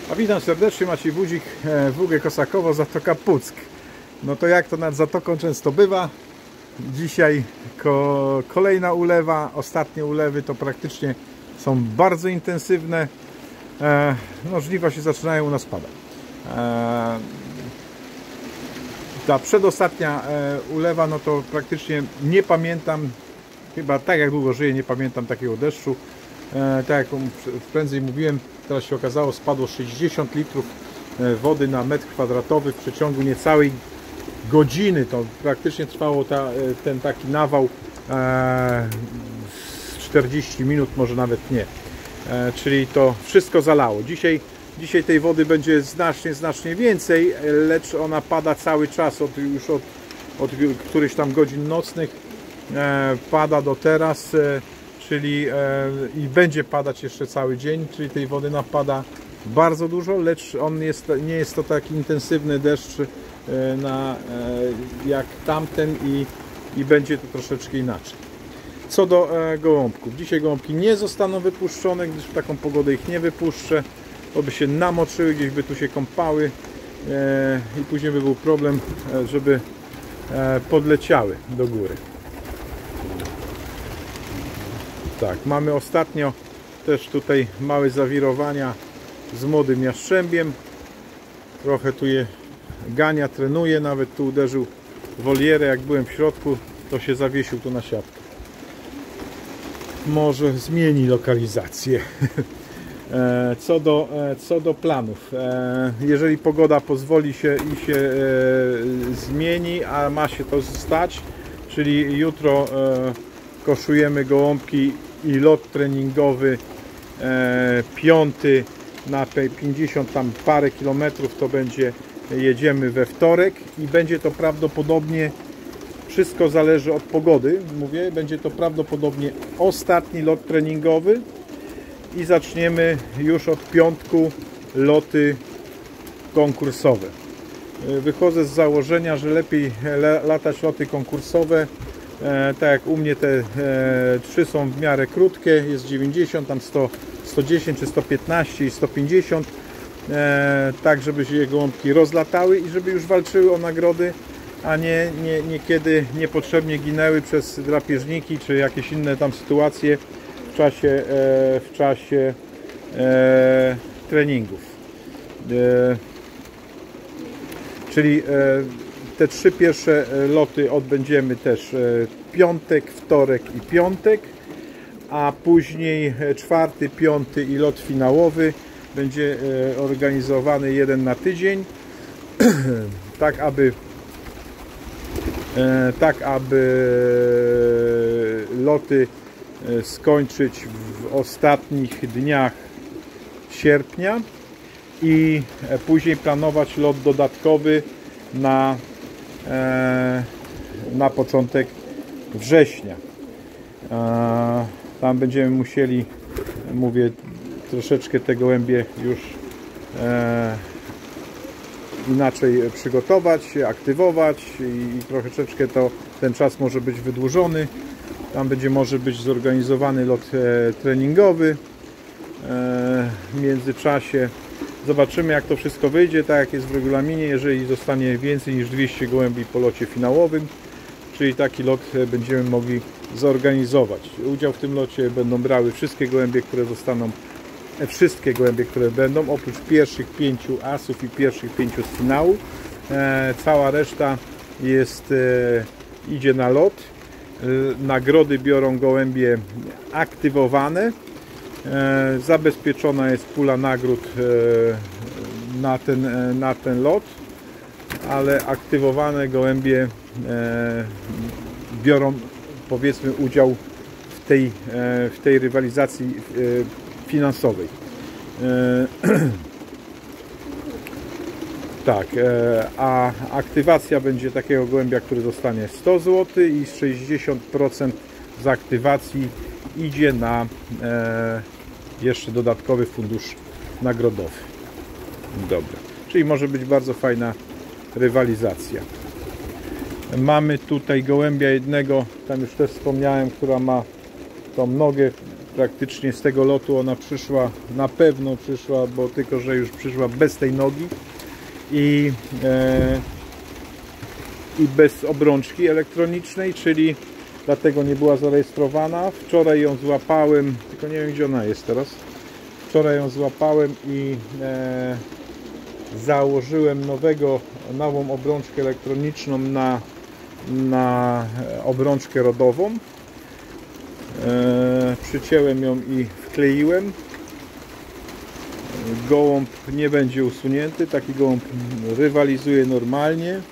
A witam serdecznie, Maciej Budzik, WG Kosakowo, Zatoka Puck. No to jak to nad Zatoką często bywa, dzisiaj kolejna ulewa. Ostatnie ulewy to praktycznie są bardzo intensywne. No, żniwa się zaczynają u nas padać. Ta przedostatnia ulewa, no to praktycznie nie pamiętam, chyba tak jak długo żyję, nie pamiętam takiego deszczu. Tak jak prędzej mówiłem, teraz się okazało, spadło 60 litrów wody na metr kwadratowy w przeciągu niecałej godziny. To praktycznie trwało ten taki nawał 40 minut, może nawet nie. Czyli to wszystko zalało. Dzisiaj tej wody będzie znacznie więcej, lecz ona pada cały czas, już od którychś tam godzin nocnych pada do teraz, czyli i będzie padać jeszcze cały dzień, czyli tej wody napada bardzo dużo, lecz nie jest to taki intensywny deszcz jak tamten i będzie to troszeczkę inaczej. Co do gołąbków, dzisiaj gołąbki nie zostaną wypuszczone, gdyż w taką pogodę ich nie wypuszczę, bo by się namoczyły, gdzieś by tu się kąpały i później by był problem, żeby podleciały do góry. Tak, mamy ostatnio też tutaj małe zawirowania z młodym jaszczębiem. Trochę tu je gania, trenuje, nawet tu uderzył w wolierę, jak byłem w środku, to się zawiesił tu na siatkę. Może zmieni lokalizację. Co do planów, jeżeli pogoda pozwoli się i się zmieni, a ma się to stać, czyli jutro koszujemy gołąbki i lot treningowy 5 na 50 tam parę kilometrów, to jedziemy we wtorek i będzie to prawdopodobnie, wszystko zależy od pogody, mówię, będzie to prawdopodobnie ostatni lot treningowy i zaczniemy już od piątku loty konkursowe. Wychodzę z założenia, że lepiej latać loty konkursowe. Tak jak u mnie te 3 są w miarę krótkie, jest 90, tam 100, 110 czy 115 i 150, tak żeby się gołąbki rozlatały i żeby już walczyły o nagrody, a niekiedy niepotrzebnie ginęły przez drapieżniki czy jakieś inne tam sytuacje w czasie treningów. Czyli te 3 pierwsze loty odbędziemy też piątek, wtorek i piątek, a później 4., 5. i lot finałowy będzie organizowany jeden na tydzień, tak aby loty skończyć w ostatnich dniach sierpnia i później planować lot dodatkowy na początek września. Tam będziemy musieli, mówię, troszeczkę te gołębie już inaczej przygotować, aktywować i troszeczkę ten czas może być wydłużony. Tam może być zorganizowany lot treningowy w międzyczasie. Zobaczymy, jak to wszystko wyjdzie, tak jak jest w regulaminie. Jeżeli zostanie więcej niż 200 gołębi po locie finałowym, czyli taki lot będziemy mogli zorganizować. Udział w tym locie będą brały wszystkie gołębie, które będą, oprócz pierwszych 5 asów i pierwszych 5 z finału. Cała reszta idzie na lot. Nagrody biorą gołębie aktywowane. Zabezpieczona jest pula nagród na ten lot, ale aktywowane gołębie biorą, powiedzmy, udział w tej rywalizacji finansowej. Tak, a aktywacja będzie takiego gołębia, który dostanie 100 zł i 60% z aktywacji idzie na jeszcze dodatkowy fundusz nagrodowy. Dobra, czyli może być bardzo fajna rywalizacja. Mamy tutaj gołębia jednego, tam już też wspomniałem, która ma tą nogę praktycznie z tego lotu ona przyszła, na pewno przyszła, bo tylko że już przyszła bez tej nogi i bez obrączki elektronicznej, czyli dlatego nie była zarejestrowana. Wczoraj ją złapałem, tylko nie wiem, gdzie ona jest teraz. Wczoraj ją złapałem i założyłem nową obrączkę elektroniczną na obrączkę rodową. Przycięłem ją i wkleiłem. Gołąb nie będzie usunięty, taki gołąb rywalizuje normalnie.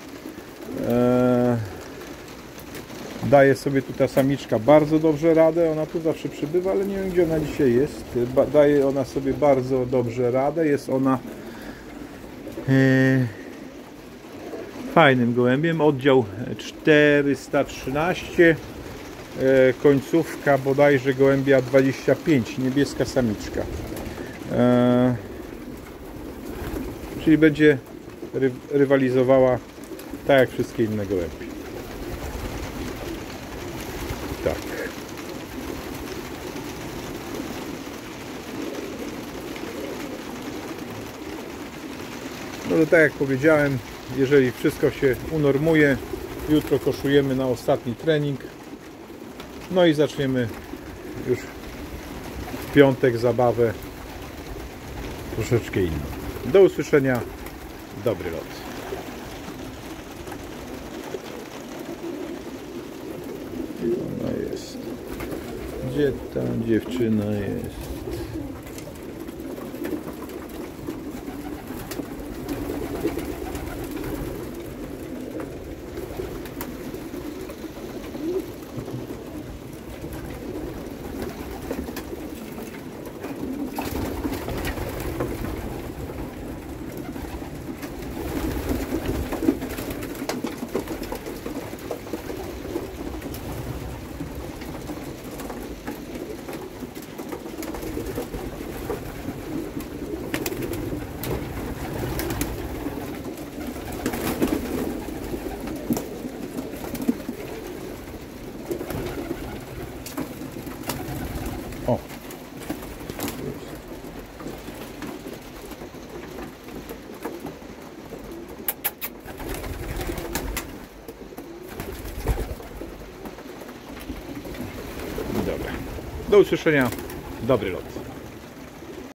Daje sobie tu ta samiczka bardzo dobrze radę, ona tu zawsze przybywa, ale nie wiem, gdzie ona dzisiaj jest. Daje ona sobie bardzo dobrze radę, jest ona fajnym gołębiem, oddział 413, końcówka bodajże gołębia 25, niebieska samiczka. Czyli będzie rywalizowała tak jak wszystkie inne gołębie. Tak. No to tak jak powiedziałem, jeżeli wszystko się unormuje, jutro koszujemy na ostatni trening. No i zaczniemy już w piątek zabawę troszeczkę inną. Do usłyszenia. Dobry lot. Ona jest. Gdzie ta dziewczyna jest? O. Dobra. Do usłyszenia. Dobry lot.